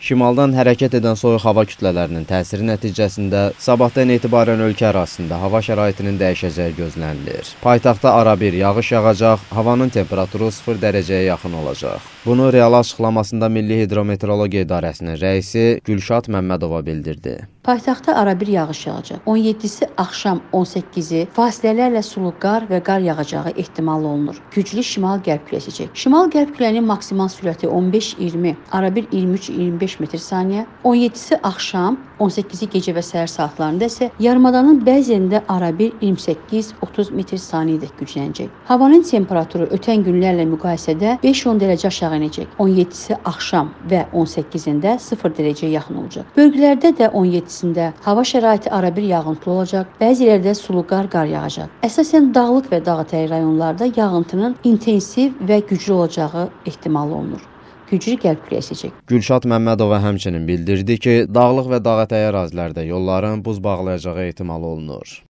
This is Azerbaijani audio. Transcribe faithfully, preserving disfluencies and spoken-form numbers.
Şimaldan hərəkət edən soyuq hava kütlələrinin təsiri nəticəsində sabahdan etibarən ölkə ərazisində hava şəraitinin dəyişəcəyi gözlənilir. Paytaxtda arabir yağış yağacaq, havanın temperaturu sıfır dərəcəyə yaxın olacaq. Bunu real açıqlamasında Milli Hidrometeorologiya İdarəsinin rəisi Gülşad Məmmədova bildirdi. Paytaxtda arabir yağış yağacaq. on yeddisi axşam on səkkizi fasilələrlə sulu qar və qar yağacağı ehtimal olunur. Güclü şimal-qərb küləyi əsəcək. Şimal-qərb küləyinin maksimal sürəti on beş iyirmi, arabir iyirmi üç iyirmi beş metr saniyə. on yeddisi axşam, on səkkizi gecə və səhər saatlarında isə yarımadanın bəzi yerində arabir iyirmi səkkiz otuz metr saniyədək güclənəcək. Havanın temperaturu ötən günlərlə müqayisədə beş on dərəcə aşağı enəcək. on yeddisi axşam və on səkkizində sıfır dərəcəyə yaxın olacaq. Bölgələrdə də on yeddisində hava şəraiti arabir yağıntılı olacaq. Bəzi yerlərdə sulu qar, qar yağacaq. Əsasən dağlıq və dağətəyi rayonlarda yağıntının intensiv və güclü olacağı ehtimal olunur. Güclü qərb küləyi əsəcək. Gülşad Məmmədova həmçinin bildirdi ki, dağlıq və dağətəyi ərazilərdə yolların buz bağlayacağı ehtimal olunur.